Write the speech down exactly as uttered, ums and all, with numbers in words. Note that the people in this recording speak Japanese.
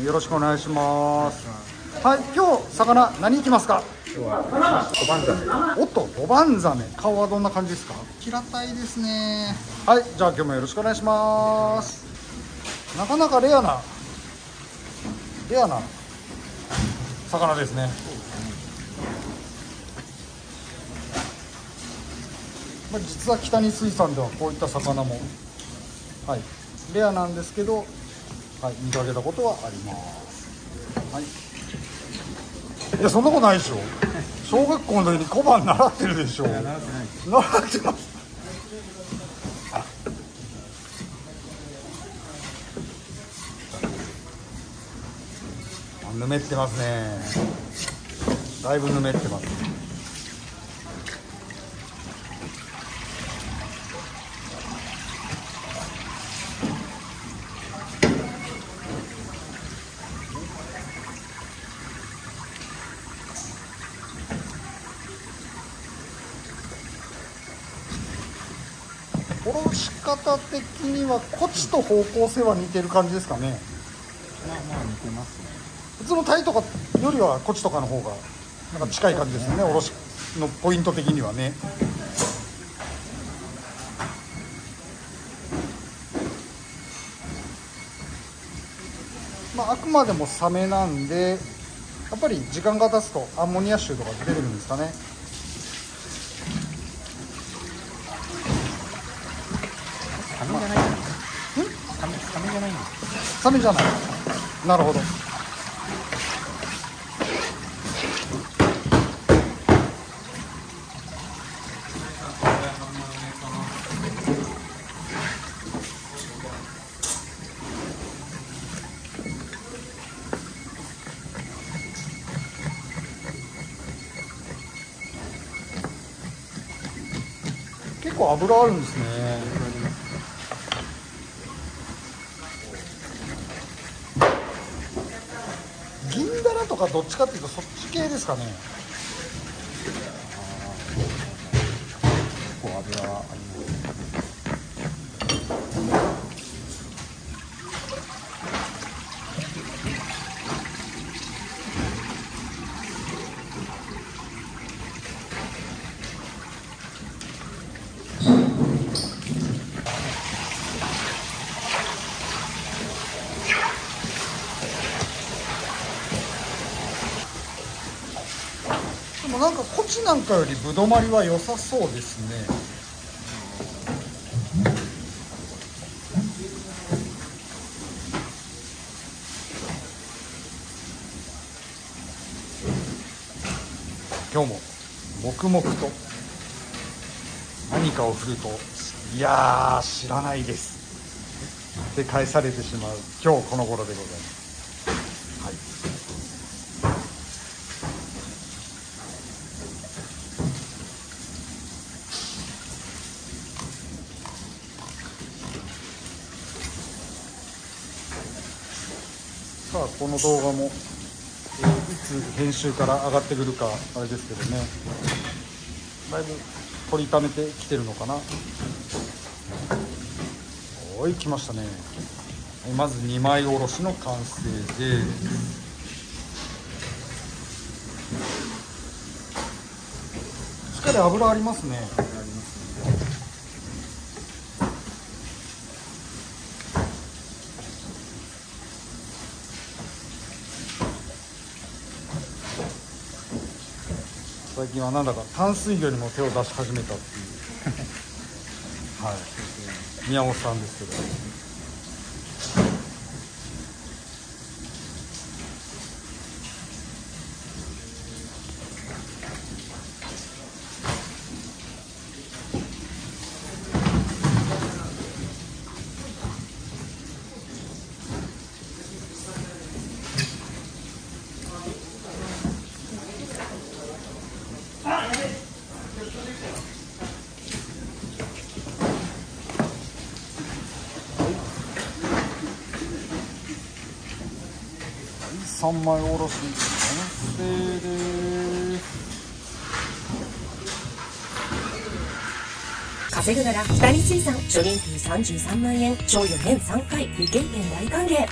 よろしくお願いします。はい、今日魚何いきますか？ 今日は五番ザメ。 おっと、五番ザメ。顔はどんな感じですか？ 平たいですね。 はい、じゃあ今日もよろしくお願いします。なかなかレアなレアな魚ですね。まあ、実は北見水産ではこういった魚も、はい、レアなんですけど、はい、見かけたことはあります。はい、いや、そんなことないでしょ。小学校の時に小判習ってるでしょ。習ってない。習ってます。ぬめってますね。だいぶぬめってます。おろし方的にはこっちと方向性は似てる感じですかね。 まあまあ似てますね。 普通のタイとかよりはこっちとかの方がなんか近い感じですよね。おろしのポイント的にはね。まあ、あくまでもサメなんでやっぱり時間が経つとアンモニア臭とか出てくるんですかね。 サメじゃないんです。サメ、サメじゃないんです。 サメじゃない。なるほど。結構油あるんですね。銀だらとかどっちかっていうとそっち系ですかね。 結構油はあります。 でもなんかこっちなんかよりぶ止まりは良さそうですね。今日も黙々と何かを振ると「いやー知らないです」って返されてしまう今日この頃でございます。はい、さあこの動画も、えー、いつ編集から上がってくるかあれですけどね、だいぶ取りためてきてるのかな。おい、来ましたね。まずにまいおろしの完成です。しっかり油ありますね。最近はなんだか淡水魚にも手を出し始めたっていうはい、宮本さんですけど。さんまいおろし完成です。 稼ぐなら北見水産初任給さんじゅうさんまんえん、賞与年さんかい、未経験大歓迎。